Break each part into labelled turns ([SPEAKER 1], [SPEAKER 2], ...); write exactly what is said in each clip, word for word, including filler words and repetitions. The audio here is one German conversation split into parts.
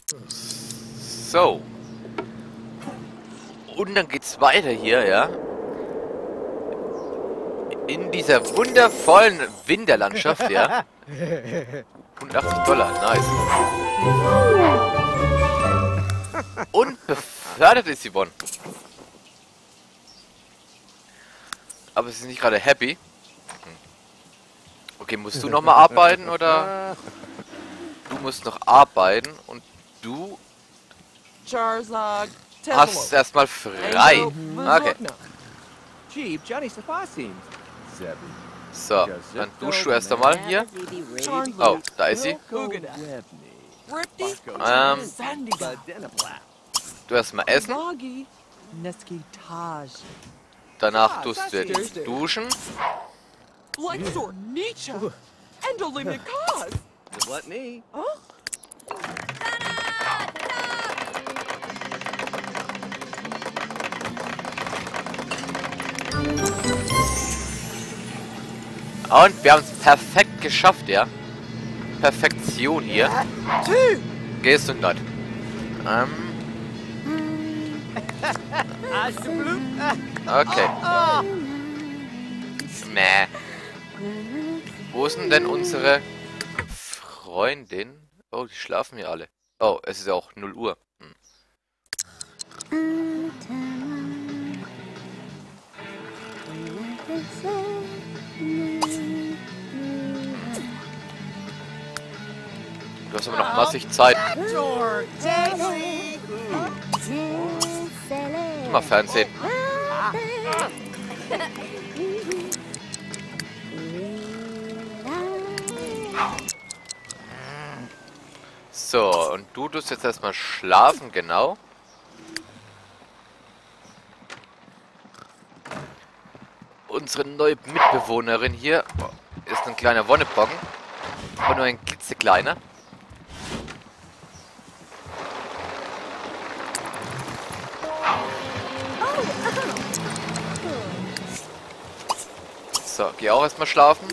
[SPEAKER 1] So. Und dann geht's weiter hier, ja. In dieser wundervollen Winterlandschaft, ja. hundertachtzig Dollar, nice. Und befördert ist Yvonne. Aber sie ist nicht gerade happy. Okay, musst du nochmal arbeiten, oder? Du musst noch arbeiten und du hast erstmal frei. Okay. So, dann duschst du erst einmal hier. Oh, da ist sie. Ähm, du erstmal essen. Danach tust du jetzt duschen. Und wir haben es perfekt geschafft, ja. Perfektion hier. Gehst du nicht. Ähm. Okay. Mäh. Wo ist denn denn unsere Freundin? Oh, die schlafen hier alle. Oh, es ist ja auch null Uhr. Hm. Du hast aber noch massig Zeit. Mal Fernsehen. So, und du tust jetzt erstmal schlafen, genau. Unsere neue Mitbewohnerin hier ist ein kleiner Wonnebrocken. Aber nur ein klitzekleiner. So, geh auch erstmal schlafen.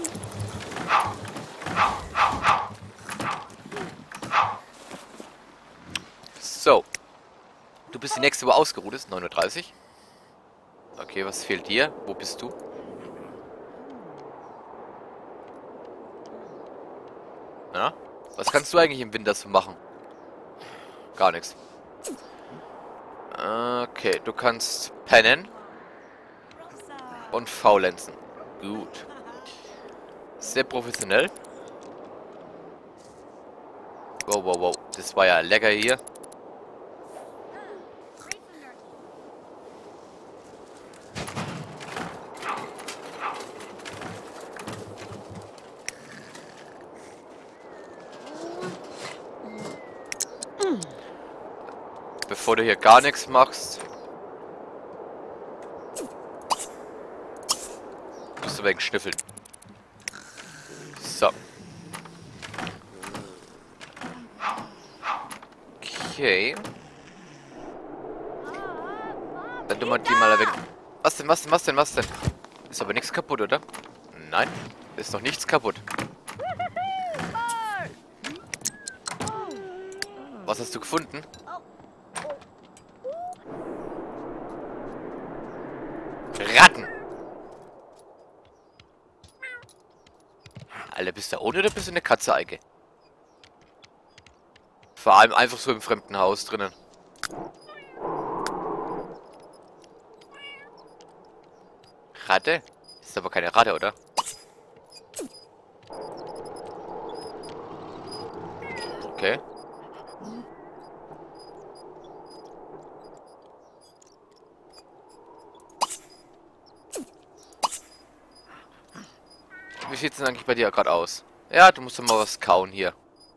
[SPEAKER 1] So. Du bist die nächste Uhr ausgeruht, ist neun Uhr dreißig. Okay, was fehlt dir? Wo bist du? Ja? Was kannst du eigentlich im Winter so machen? Gar nichts. Okay, du kannst pennen. Und faulenzen. Gut. Sehr professionell. Wow, wow, wow. Das war ja lecker hier. Bevor du hier gar nichts machst, musst du wegen schnüffeln. So. Okay. Dann tun wir die mal weg. Was denn, was denn, was denn, was denn? Ist aber nichts kaputt, oder? Nein, ist doch nichts kaputt. Was hast du gefunden? Ratten! Alter, bist du ohne oder bist du eine Katze, Eike? Vor allem einfach so im fremden Haus drinnen. Ratte? Ist aber keine Ratte, oder? Okay. Wie sieht es denn eigentlich bei dir gerade aus? Ja, du musst doch mal was kauen hier.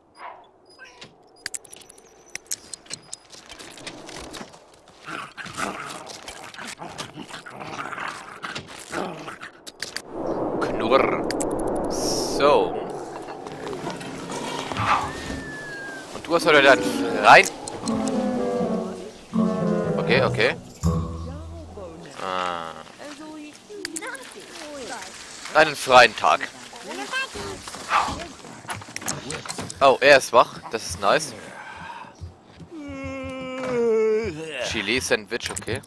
[SPEAKER 1] Knurr. So. Und du hast heute dann rein. Okay, okay. Ah. Einen freien Tag. Oh, er ist wach. Das ist nice. Chili-Sandwich, okay.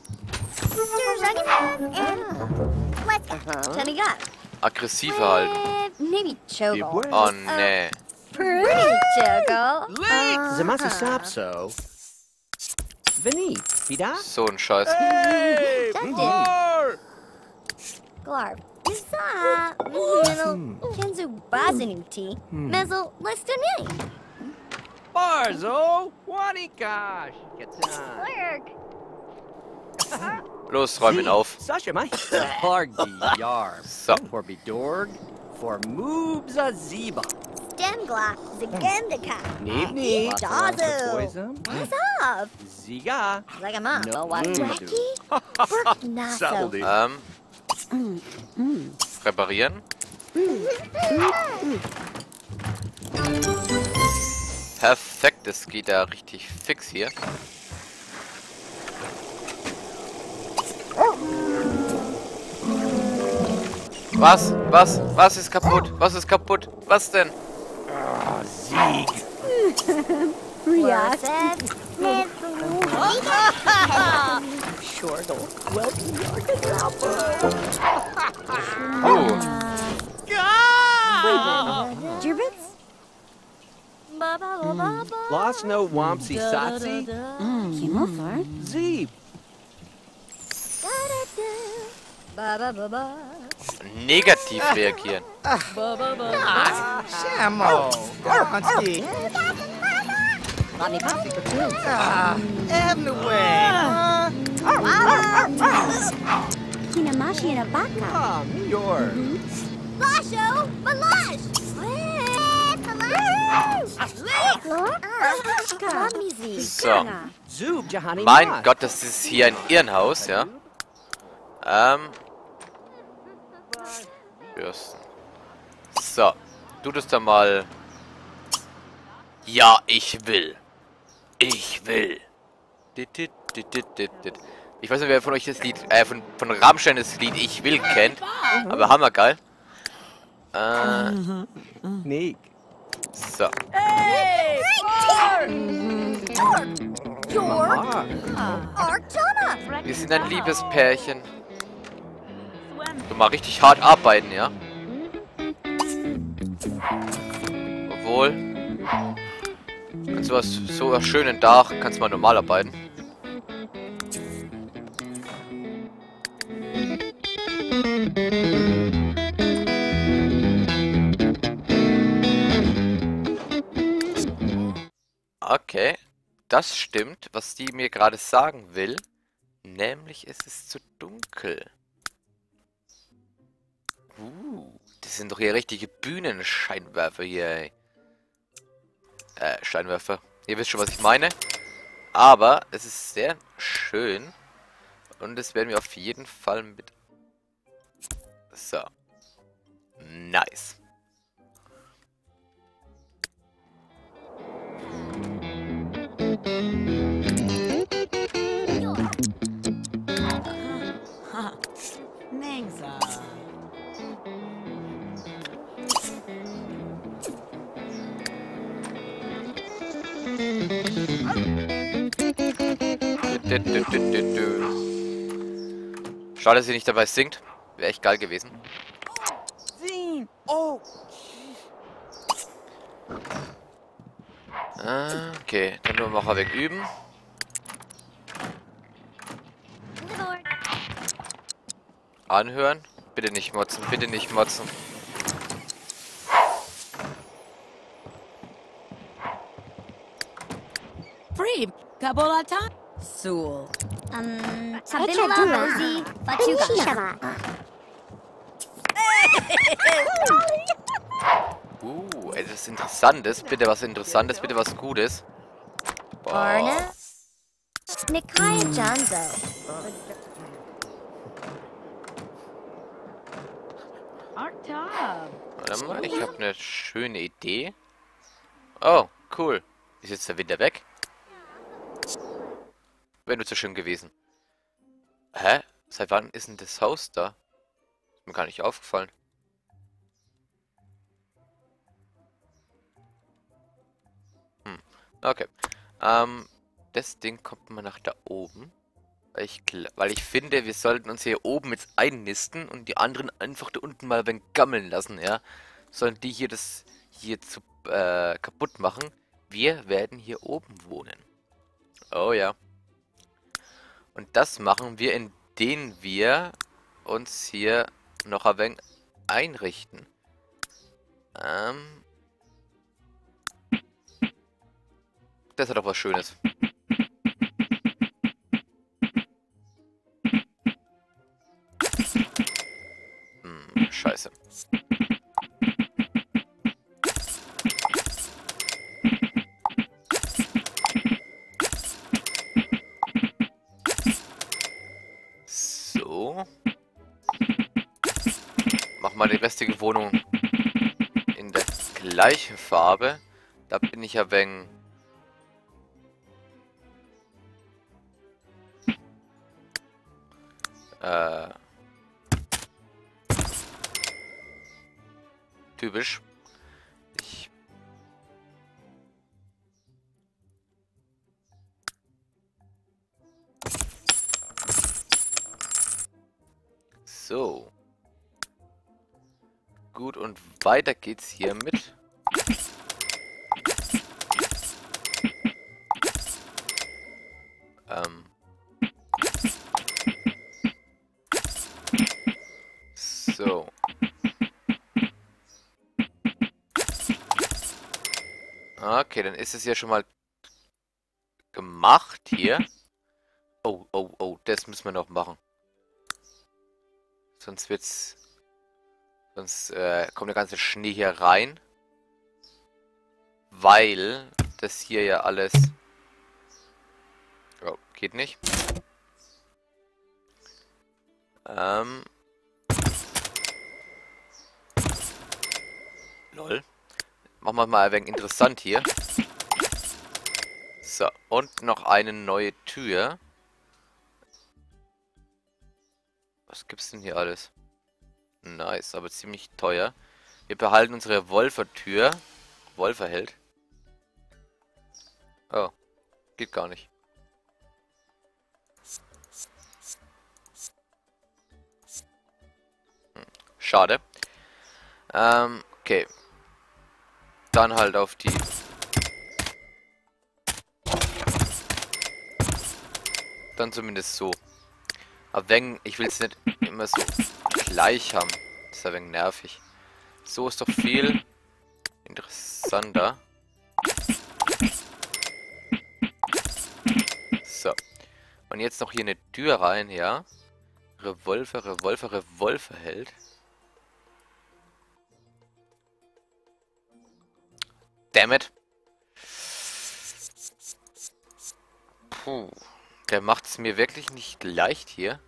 [SPEAKER 1] Aggressiv verhalten.
[SPEAKER 2] Maybe chogo.
[SPEAKER 1] Oh, nee.
[SPEAKER 2] Pretty chogo.
[SPEAKER 3] Zamasi sapso. Veni, Pida?
[SPEAKER 1] So ein Scheiß.
[SPEAKER 3] Hey!
[SPEAKER 2] Glarb. Isa. Melo. Kenzu bazinuti. Mezel lestonini.
[SPEAKER 3] Barzo! Wanikash! Katan.
[SPEAKER 2] Clerk.
[SPEAKER 1] Los, räum ihn auf.
[SPEAKER 3] Sasha, my Hargi Yarb.
[SPEAKER 1] So.
[SPEAKER 3] For Bidorg. For Moobza Ziba.
[SPEAKER 2] Stemgla. Zigendika.
[SPEAKER 3] Nibni.
[SPEAKER 2] Dazu.
[SPEAKER 3] Poison.
[SPEAKER 2] What's up?
[SPEAKER 3] Ziga.
[SPEAKER 2] Zagama.
[SPEAKER 3] No.
[SPEAKER 2] Wacky. Burk naso.
[SPEAKER 1] Ähm. Reparieren. Perfekt, das geht ja richtig fix hier. Was? Was? Was ist kaputt? Was ist kaputt? Was denn?
[SPEAKER 3] Ah, Sieg.
[SPEAKER 2] Rias.
[SPEAKER 3] Shortle.
[SPEAKER 1] Oh.
[SPEAKER 2] Jirbits?
[SPEAKER 3] Lost no Wampsi Satsi.
[SPEAKER 2] Kimofar?
[SPEAKER 3] Zeeb.
[SPEAKER 2] Baba baba.
[SPEAKER 1] Negativ reagieren.
[SPEAKER 4] Shamo. Gonski.
[SPEAKER 2] Bobby Poppy.
[SPEAKER 4] Ah, everywhere.
[SPEAKER 2] Kinamashi and a baka.
[SPEAKER 3] Ah, Mior.
[SPEAKER 2] Lasho! Malash!
[SPEAKER 1] So.
[SPEAKER 3] Zoob Jahani.
[SPEAKER 1] Mein Gott, das ist hier ein Irrenhaus, ja? Ähm. Bürsten. So. Du das da mal. Ja, ich will. Ich will. Dit, dit, dit, dit, dit, dit. Ich weiß nicht, wer von euch das Lied, äh, von, von Rammstein das Lied Ich will kennt. Aber hammergeil. Äh.
[SPEAKER 3] Neek.
[SPEAKER 1] So.
[SPEAKER 2] George! Arctona!
[SPEAKER 1] Wir sind ein Liebespärchen. Du mal richtig hart arbeiten, ja? Obwohl. Kannst du was so was schönen Dach, kannst mal normal arbeiten. Okay, das stimmt, was die mir gerade sagen will. Nämlich, es ist zu dunkel. Uh, das sind doch hier richtige Bühnenscheinwerfer hier, ey. Äh, Scheinwerfer. Ihr wisst schon, was ich meine. Aber es ist sehr schön. Und das werden wir auf jeden Fall mit... So. Nice. Schade, dass sie nicht dabei singt. Wäre echt geil gewesen.
[SPEAKER 3] Oh.
[SPEAKER 1] Okay, dann nur noch ein wenig üben. Anhören. Bitte nicht motzen, bitte nicht motzen.
[SPEAKER 5] Free, Kabolata,
[SPEAKER 2] Sul. Um, Tabilla Rosie, Fatuga.
[SPEAKER 1] Uh, etwas Interessantes. Bitte was Interessantes, bitte was Gutes. Boah.
[SPEAKER 2] Barna. Nikaya Janzo.
[SPEAKER 5] Arctab.
[SPEAKER 1] Warte mal, ich habe eine schöne Idee. Oh, cool. Ist jetzt der Winter weg? Wäre nur zu schön gewesen. Hä? Seit wann ist denn das Haus da? Ist mir gar nicht aufgefallen. Hm. Okay. Ähm, das Ding kommt mal nach da oben. Weil ich, weil ich finde, wir sollten uns hier oben jetzt einnisten und die anderen einfach da unten mal ein wenig gammeln lassen, ja. Sollen die hier das hier zu äh, kaputt machen. Wir werden hier oben wohnen. Oh ja. Und das machen wir, indem wir uns hier noch ein wenig einrichten. Ähm. Das hat doch was Schönes. Hm, scheiße. So. Mach mal die restliche Wohnung in der gleichen Farbe. Da bin ich ja wenig... Äh... Typisch. Ich... So. Gut, und weiter geht's hier mit. Ähm. So. Okay, dann ist es ja schon mal gemacht hier. Oh, oh, oh, das müssen wir noch machen. Sonst wird's... Sonst äh, kommt der ganze Schnee hier rein. Weil das hier ja alles... Oh, geht nicht. Ähm... Lol. Machen wir mal ein wenig interessant hier. So, und noch eine neue Tür. Was gibt's denn hier alles? Nice, aber ziemlich teuer. Wir behalten unsere Wolfertür. Wolferheld. Oh, geht gar nicht. Hm, schade. Ähm, okay. Dann halt auf die... Dann zumindest so. Aber wenn, ich will es nicht immer so gleich haben. Das ist ein wenig nervig. So ist doch viel interessanter. So. Und jetzt noch hier eine Tür rein, ja. Revolver, Revolver, Revolver hält. Damn it. Puh. Der macht es mir wirklich nicht leicht hier.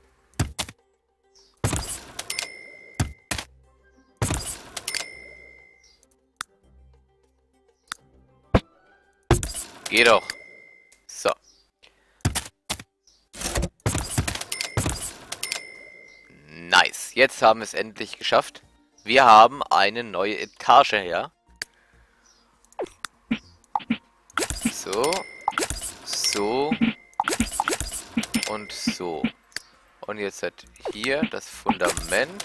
[SPEAKER 1] Geh doch. So. Nice. Jetzt haben wir es endlich geschafft. Wir haben eine neue Etage, ja. So. So. Und so. Und jetzt hat hier das Fundament.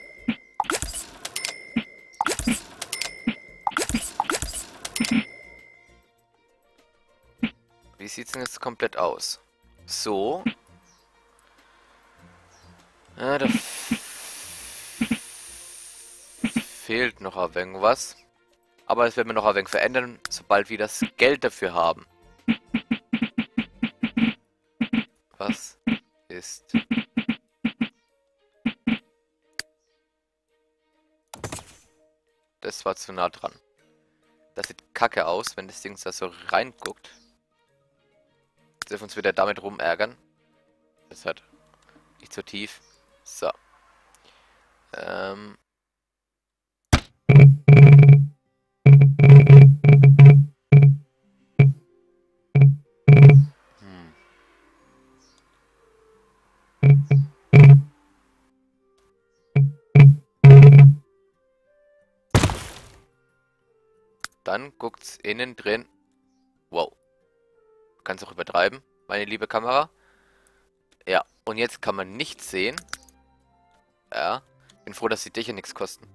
[SPEAKER 1] Wie sieht es denn jetzt komplett aus? So. Ja, da fehlt noch ein wenig was. Aber das werden wir noch ein wenig verändern, sobald wir das Geld dafür haben. Was ist... Das war zu nah dran. Das sieht kacke aus, wenn das Ding da so reinguckt. Jetzt dürfen wir uns wieder damit rumärgern. Das hat nicht so tief. So. Ähm... Dann guckt's innen drin. Wow. kannst auch übertreiben, meine liebe Kamera. Ja, und jetzt kann man nichts sehen. Ja, bin froh, dass die Dächer nichts kosten.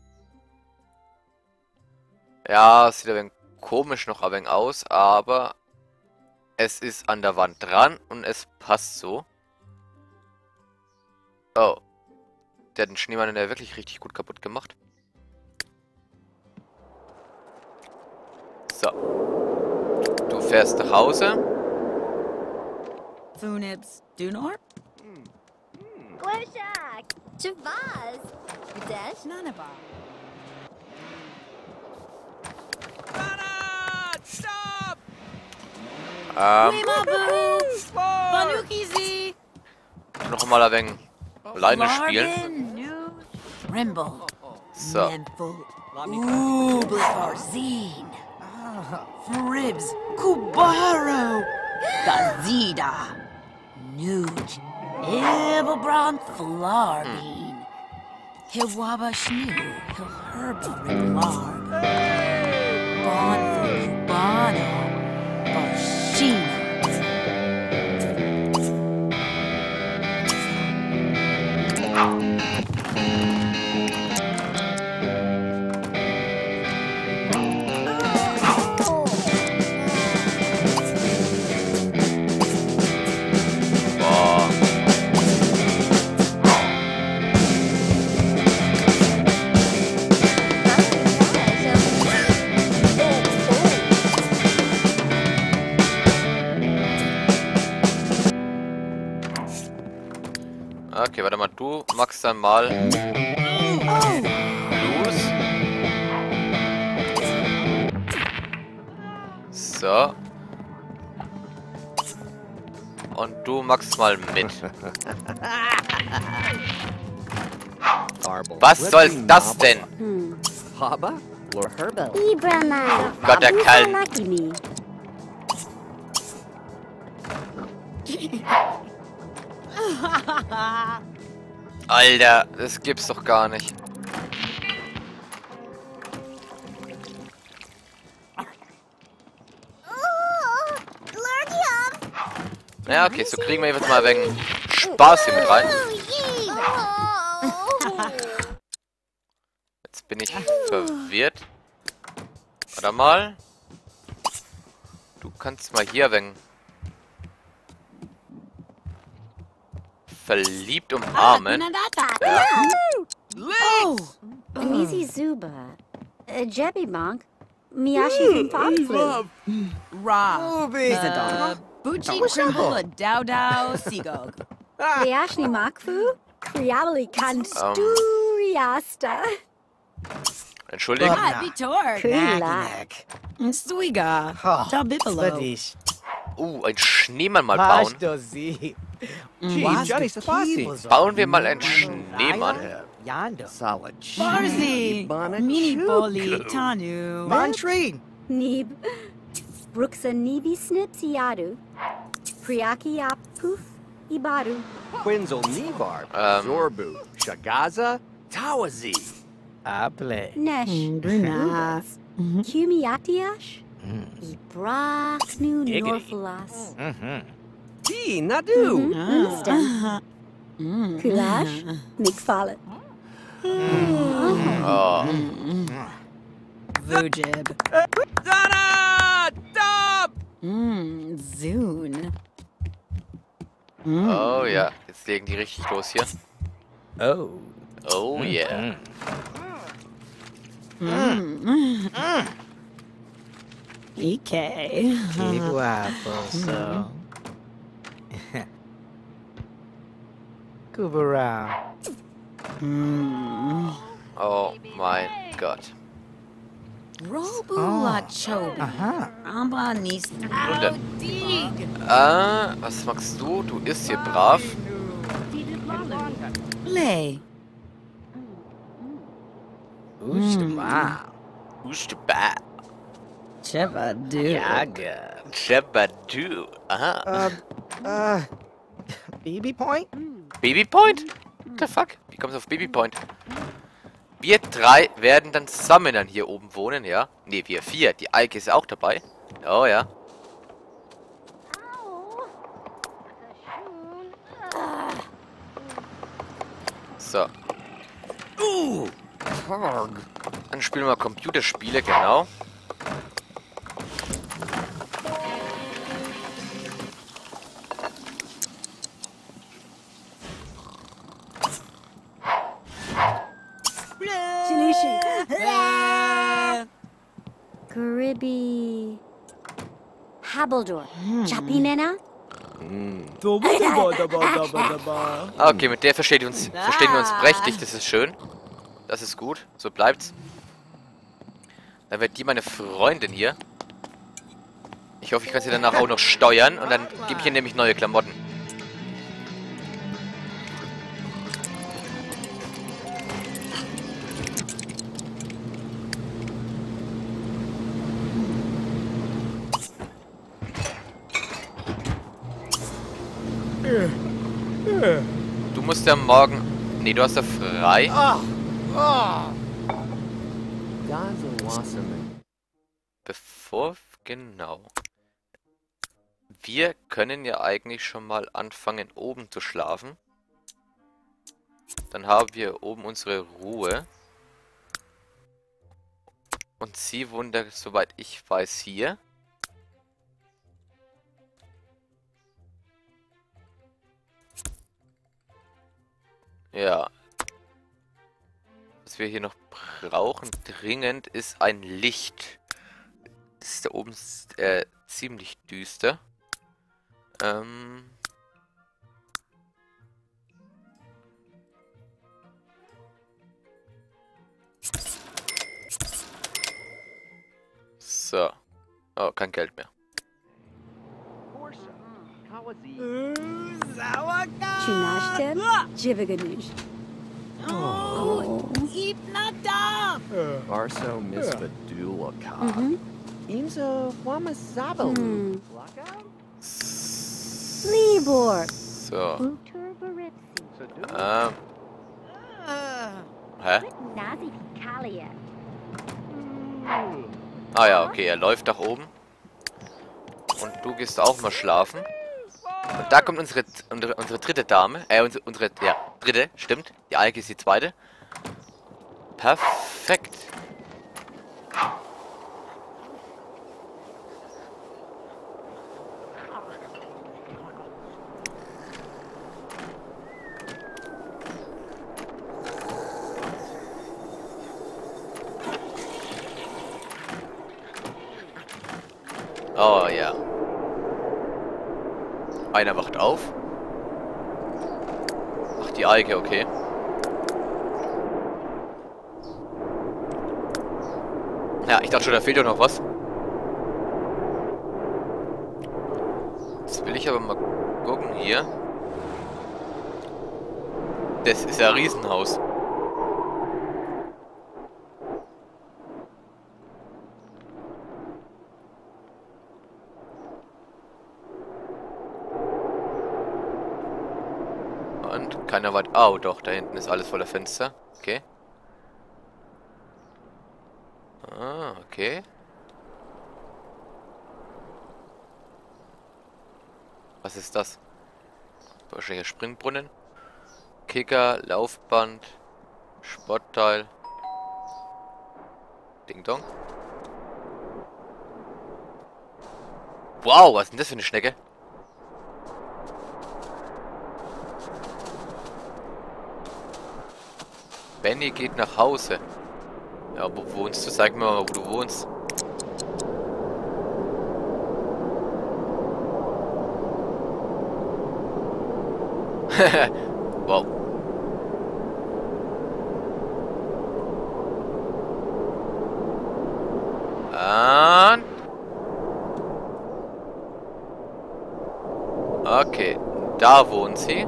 [SPEAKER 1] Ja, sieht ein wenig komisch noch ein wenig aus, aber es ist an der Wand dran und es passt so. Oh, der hat den Schneemann in der wirklich richtig gut kaputt gemacht. So. Du fährst nach Hause.
[SPEAKER 5] Funitz Dunor?
[SPEAKER 2] Glishak. Javaz. Udesh.
[SPEAKER 5] Nanaba.
[SPEAKER 4] Stop!
[SPEAKER 1] Ähm,
[SPEAKER 5] Wimabu! Banukizi!
[SPEAKER 1] noch mal ein wenig alleine spielen.
[SPEAKER 5] Larvin, New, Rimble,
[SPEAKER 1] So.
[SPEAKER 5] Menful, Ublifarzine, Fribs, Kubaro, Gazida, Nuge, Ibelbron, Flarbean, Hiwaba Shnu, Hilherba Riblarb, Bonful, Cubano, Barshina.
[SPEAKER 1] Boah. Okay, warte mal, du machst dann mal los. So. Und du machst mal mit. Was soll das denn?
[SPEAKER 3] Haba? Or Herbo?
[SPEAKER 2] Ibrahim.
[SPEAKER 1] Gott, der Kerl.
[SPEAKER 2] Nakimi.
[SPEAKER 1] Alter, das gibt's doch gar nicht.
[SPEAKER 2] Oh, Glurgium.
[SPEAKER 1] Ja, okay, so kriegen wir jetzt mal ein wenig Spaß hier mit rein.
[SPEAKER 2] Oh,
[SPEAKER 1] Jetzt bin ich verwirrt. Warte mal. Du kannst mal hier ein wenig verliebt umarmen. Ja.
[SPEAKER 5] Oh!
[SPEAKER 2] Amizi Zuba. Uh, Jebby Monk. Miyashi from Fogflu.
[SPEAKER 5] Ra.
[SPEAKER 4] Ruby.
[SPEAKER 5] Uh, Bucci
[SPEAKER 4] What's up?
[SPEAKER 5] Crimble, Dow Dow, Sigog.
[SPEAKER 2] Riashni Makfu. Riabali Kanturiasta.
[SPEAKER 1] Entschuldigung.
[SPEAKER 5] Ah, Vitor.
[SPEAKER 2] Kula.
[SPEAKER 5] Swiga.
[SPEAKER 4] Oh,
[SPEAKER 5] Tabipolo.
[SPEAKER 4] Sladish.
[SPEAKER 1] Uh, ein Schneemann mal bauen.
[SPEAKER 4] Dozi.
[SPEAKER 5] Was
[SPEAKER 4] Johnny Safasi.
[SPEAKER 1] Bauen wir mal einen Schneemann.
[SPEAKER 4] Yonder. Solid.
[SPEAKER 5] Barzi. Mini Boli. Tanu.
[SPEAKER 4] Montreen.
[SPEAKER 2] Neeb. Brooksa Nebi Snips Yadu. Priaki Apuf Ibaru.
[SPEAKER 3] Quinzel Nevar.
[SPEAKER 1] Ähm.
[SPEAKER 3] Zorbu. Shagaza. Tawazi.
[SPEAKER 4] Able.
[SPEAKER 2] Nesh.
[SPEAKER 5] Bruna.
[SPEAKER 2] Kumiatiash. Ibraknu Norphalas.
[SPEAKER 3] Mm-hmm. T. Nadu.
[SPEAKER 2] Understand? Kulash. Mikfalet.
[SPEAKER 1] Oh.
[SPEAKER 5] Vujib.
[SPEAKER 4] Donna! Stop!
[SPEAKER 5] Mmm. Zune.
[SPEAKER 1] Oh ja, jetzt legen die richtig los hier.
[SPEAKER 4] Oh.
[SPEAKER 1] Oh yeah.
[SPEAKER 5] Ike.
[SPEAKER 4] Keep waffle, so. Kubara.
[SPEAKER 1] Oh mein Gott.
[SPEAKER 5] Robu
[SPEAKER 4] Oh.
[SPEAKER 5] la chobi.
[SPEAKER 4] Aha.
[SPEAKER 5] Amba nis.
[SPEAKER 1] Und dann-
[SPEAKER 5] Dig.
[SPEAKER 1] Äh, was machst du? Du isst hier brav.
[SPEAKER 5] Lay.
[SPEAKER 4] Ushma.
[SPEAKER 1] Ustba.
[SPEAKER 5] Cheva do.
[SPEAKER 4] Yaga.
[SPEAKER 1] Jabadu. Aha.
[SPEAKER 4] Uh, uh, B B point?
[SPEAKER 1] Babypoint? What the fuck? Wie kommst du auf Babypoint? Wir drei werden dann zusammen dann hier oben wohnen, ja? Ne, wir vier. Die Eike ist auch dabei. Oh ja. So. Dann spielen wir Computerspiele, genau.
[SPEAKER 2] Gribby. Habaldor. Chapinena?
[SPEAKER 1] Okay, mit der versteht uns, verstehen wir uns prächtig. Das ist schön. Das ist gut. So bleibt's. Dann wird die meine Freundin hier. Ich hoffe, ich kann sie danach auch noch steuern. Und dann gebe ich ihr nämlich neue Klamotten. Du musst ja morgen... Nee, du hast ja frei. Bevor... Genau. Wir können ja eigentlich schon mal anfangen, oben zu schlafen. Dann haben wir oben unsere Ruhe. Und sie wohnt, soweit ich weiß, hier. Ja. Was wir hier noch brauchen, dringend, ist ein Licht. Das ist da oben äh, ziemlich düster. Ähm... So. Oh, kein Geld mehr.
[SPEAKER 2] Chunashtem? Jivaganush.
[SPEAKER 3] Arso Misfadulaka.
[SPEAKER 2] Mhm.
[SPEAKER 3] Inzo Wamasabalu.
[SPEAKER 2] Hmm. Libor.
[SPEAKER 1] So.
[SPEAKER 2] Uturbaripsi.
[SPEAKER 1] Ähm. Hä?
[SPEAKER 2] Nazi Kalia.
[SPEAKER 1] Ah ja, okay, er läuft nach oben. Und du gehst auch mal schlafen. Und da kommt unsere, unsere, unsere dritte Dame. Äh, unsere, unsere, ja, dritte, stimmt. Die Alke ist die zweite. Perfekt. Oh ja. Einer wacht auf. Ach, die Alge, okay. Ja, ich dachte schon, da fehlt doch noch was. Jetzt will ich aber mal gucken hier. Das ist ja ein Riesenhaus. Und keiner weit. Oh, doch, da hinten ist alles voller Fenster. Okay. Ah, okay. Was ist das? Wahrscheinlich Springbrunnen. Kicker, Laufband, Sportteil. Ding Dong. Wow, was ist denn das für eine Schnecke? Benny geht nach Hause. Ja, wo wohnst du? Sag mir mal, wo du wohnst. Wow. Und... Okay, da wohnt sie.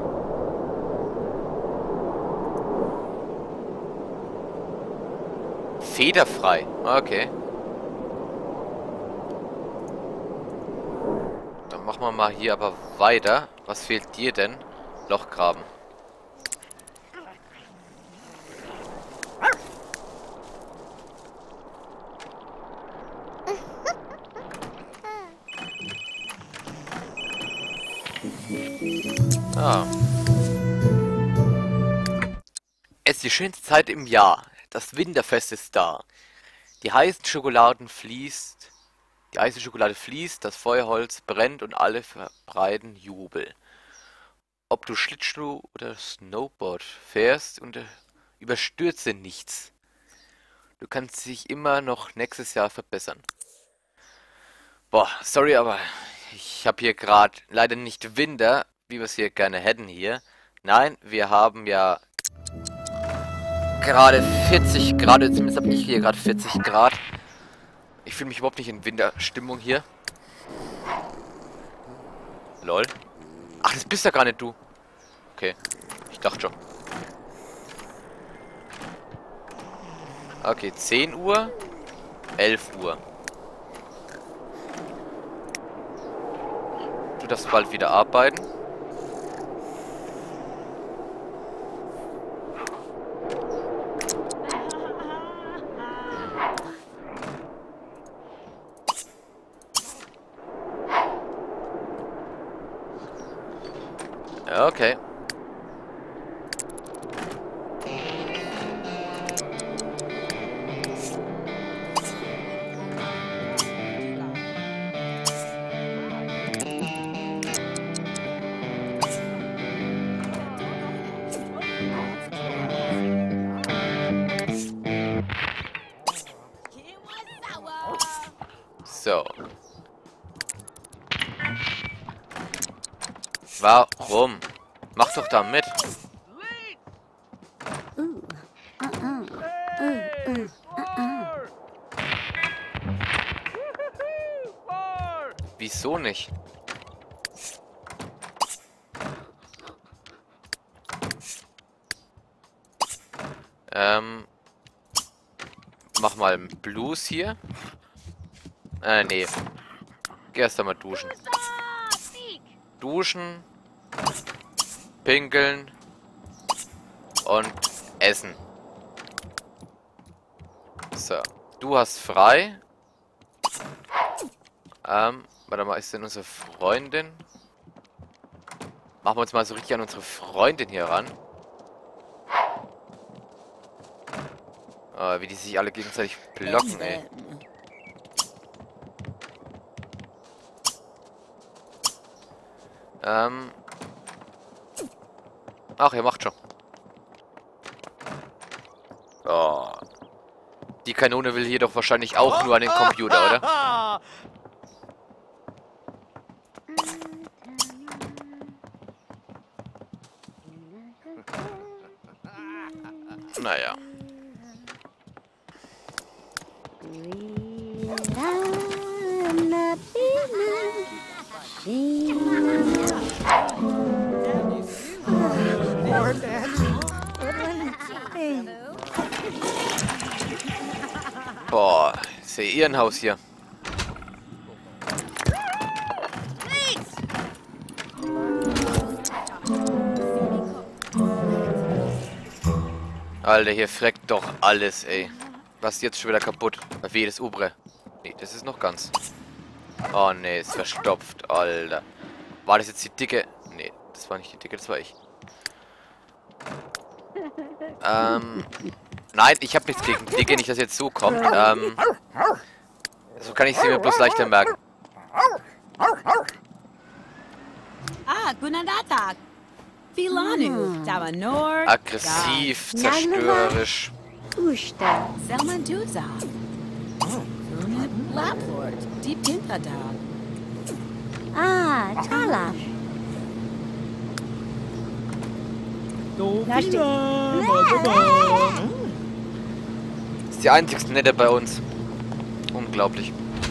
[SPEAKER 1] Federfrei. Okay. Dann machen wir mal hier aber weiter. Was fehlt dir denn? Loch graben. Ah. die schönste Zeit im Jahr. Das Winterfest ist da. Die heißen Schokoladen fließt. Die heiße Schokolade fließt, das Feuerholz brennt und alle verbreiten Jubel. Ob du Schlittschuh oder Snowboard fährst und überstürze nichts. Du kannst dich immer noch nächstes Jahr verbessern. Boah, sorry, aber ich habe hier gerade leider nicht Winter, wie wir es hier gerne hätten hier. Nein, wir haben ja gerade vierzig Grad, zumindest habe ich hier gerade vierzig Grad. Ich fühle mich überhaupt nicht in Winterstimmung hier. Lol. Ach, das bist ja gar nicht du. Okay, ich dachte schon. Okay, zehn Uhr, elf Uhr. Du darfst bald wieder arbeiten. Okay. So. Warum? Mach doch da mit.
[SPEAKER 2] Ooh. Uh-uh. Ooh, ooh. Uh-uh.
[SPEAKER 1] Wieso nicht? Ähm. Mach mal einen Blues hier. Äh, nee. Geh erst einmal duschen. Duschen. Pinkeln. Und essen. So. Du hast frei. Ähm, warte mal, ist denn unsere Freundin? Machen wir uns mal so richtig an unsere Freundin hier ran. Oh, wie die sich alle gegenseitig blocken, ey. Ähm. Ach, ihr macht schon. Oh. Die Kanone will hier doch wahrscheinlich auch nur an den Computer, oder? Naja. Boah, ich sehe ihr Haus hier. Alter, hier freckt doch alles, ey. Was ist jetzt schon wieder kaputt? Wie das Ubre. Nee, das ist noch ganz. Oh nee, ist verstopft, Alter. War das jetzt die dicke? Nee, das war nicht die dicke, das war ich. Ähm. Nein, ich habe nichts gegen dicke, nicht, dass jetzt so kommt. Ähm. So kann ich sie mir bloß leichter merken.
[SPEAKER 5] Ah, Gunadatak. Filanu. Tawanor.
[SPEAKER 1] Aggressiv, zerstörerisch.
[SPEAKER 2] Ushta.
[SPEAKER 5] Selmanduza. Unit Lapford. Deep Pintada.
[SPEAKER 2] Ah, Talaf.
[SPEAKER 1] Ist die einzigste Nette bei uns. Unglaublich.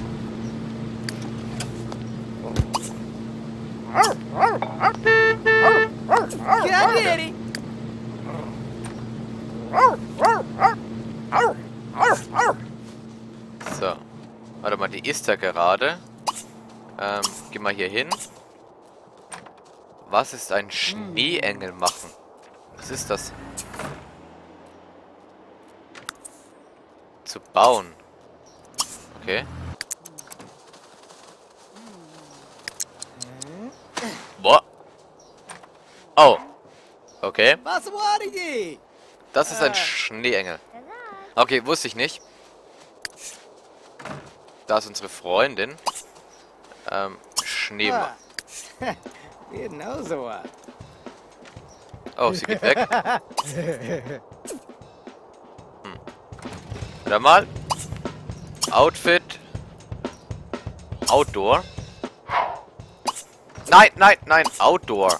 [SPEAKER 1] So. Warte mal, die ist da gerade. Ähm, geh mal hier hin. Was ist ein Schneeengel machen? Was ist das? Zu bauen. Okay. Boah. Oh. Okay. Das ist ein Schneeengel. Okay, wusste ich nicht. Da ist unsere Freundin. Ähm, Schneemann.
[SPEAKER 4] You know so what?
[SPEAKER 1] Oh, sie geht weg. Hm. Wieder mal. Outfit. Outdoor. Nein, nein, nein. Outdoor.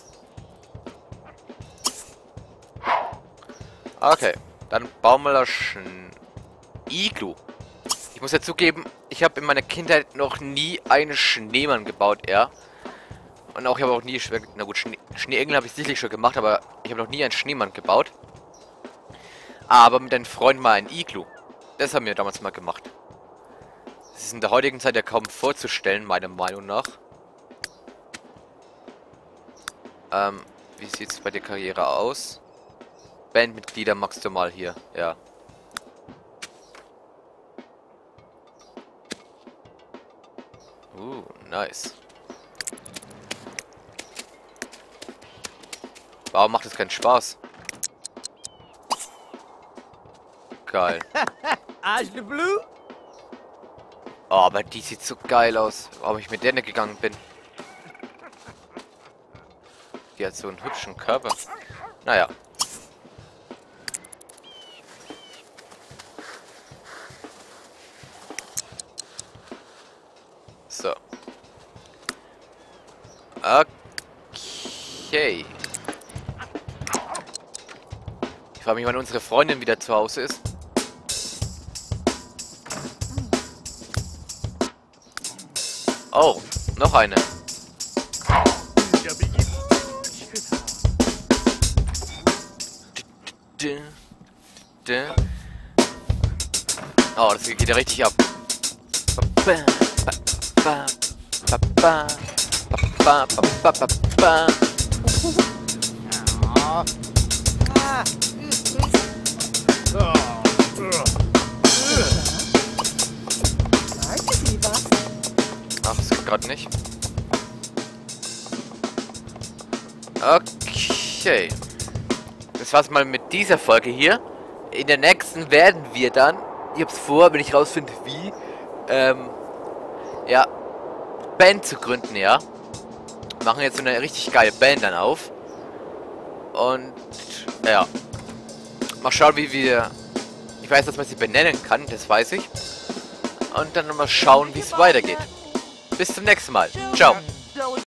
[SPEAKER 1] Okay. Dann bauen wir das Sch- Iglu. Ich muss ja zugeben, ich habe in meiner Kindheit noch nie einen Schneemann gebaut, ja. Und auch, ich habe auch nie, na gut, Schnee, Schneeengel habe ich sicherlich schon gemacht, aber ich habe noch nie einen Schneemann gebaut. Aber mit einem Freund mal ein Iglu. Das haben wir damals mal gemacht. Das ist in der heutigen Zeit ja kaum vorzustellen, meiner Meinung nach. Ähm, wie sieht es bei der Karriere aus? Bandmitglieder magst du mal hier, ja. Uh, nice. Warum macht das keinen Spaß? Geil.
[SPEAKER 3] Ash the Blue?
[SPEAKER 1] Oh, aber die sieht so geil aus. Warum ich mit der nicht gegangen bin. Die hat so einen hübschen Körper. Naja. So. Okay. Ich frage mich, wann unsere Freundin wieder zu Hause ist. Oh, noch eine. Oh, das geht ja richtig ab. Ach, das geht gerade nicht. Okay. Das war's mal mit dieser Folge hier. In der nächsten werden wir dann, ich hab's vor, wenn ich rausfinde, wie, ähm, ja, Band zu gründen, ja. Machen jetzt so eine richtig geile Band dann auf. Und, ja. Mal schauen, wie wir, ich weiß, dass man sie benennen kann, das weiß ich. Und dann mal schauen, wie es weitergeht. Bis zum nächsten Mal. Ciao.